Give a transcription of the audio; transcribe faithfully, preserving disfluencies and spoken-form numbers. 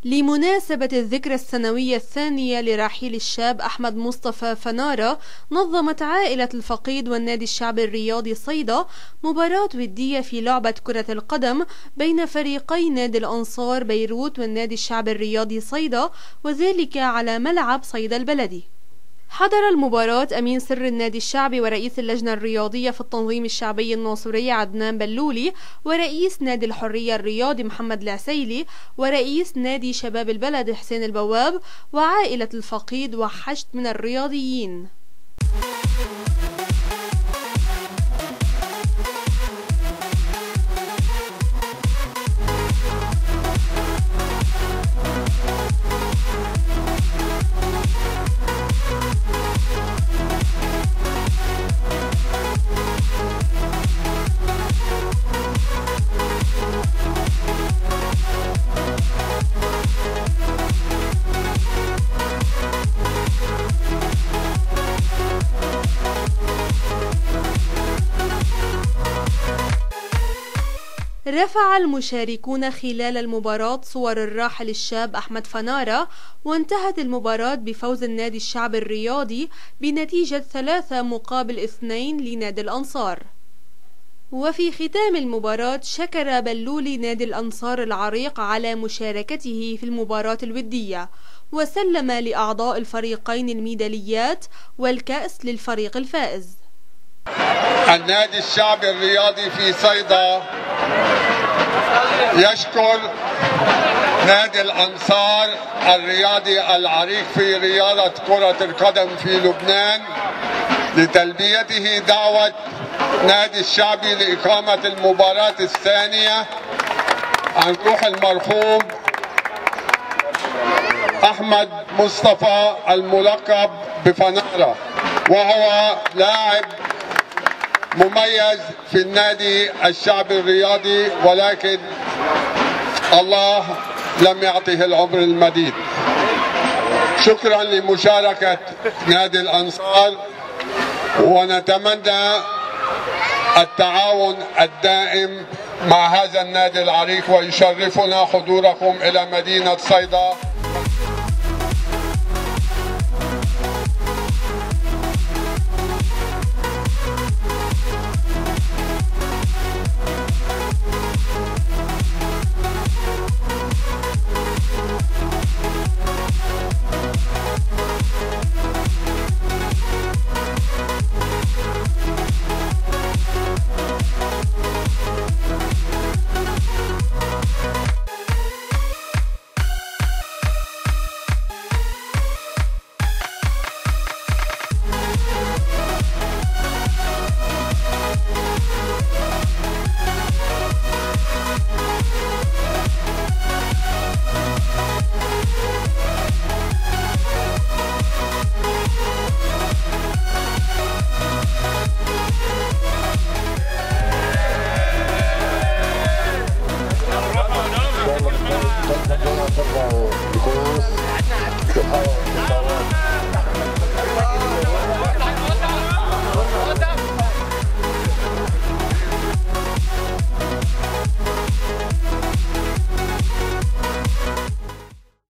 لمناسبة الذكرى السنوية الثانية لرحيل الشاب أحمد مصطفى فنارة، نظمت عائلة الفقيد والنادي الشعبي الرياضي صيدا مباراة ودية في لعبة كرة القدم بين فريقي نادي الأنصار بيروت والنادي الشعبي الرياضي صيدا، وذلك على ملعب صيدا البلدي. حضر المباراة أمين سر النادي الشعبي ورئيس اللجنة الرياضية في التنظيم الشعبي الناصري عدنان بلولي، ورئيس نادي الحرية الرياضي محمد العسيلي، ورئيس نادي شباب البلد حسين البواب، وعائلة الفقيد وحشد من الرياضيين. رفع المشاركون خلال المباراة صور الراحل الشاب أحمد فنارة، وانتهت المباراة بفوز النادي الشعبي الرياضي بنتيجة ثلاثة مقابل اثنين لنادي الأنصار. وفي ختام المباراة شكر بلولي نادي الأنصار العريق على مشاركته في المباراة الودية، وسلم لأعضاء الفريقين الميداليات والكأس للفريق الفائز. النادي الشعبي الرياضي في صيدا يشكر نادي الأنصار الرياضي العريق في رياضة كرة القدم في لبنان لتلبيته دعوة نادي الشعبي لإقامة المباراة الثانية عن روح المرحوم أحمد مصطفى الملقب بفنارة، وهو لاعب مميز في النادي الشعبي الرياضي، ولكن الله لم يعطه العمر المديد. شكرا لمشاركة نادي الأنصار، ونتمنى التعاون الدائم مع هذا النادي العريق، ويشرفنا حضوركم إلى مدينة صيدا.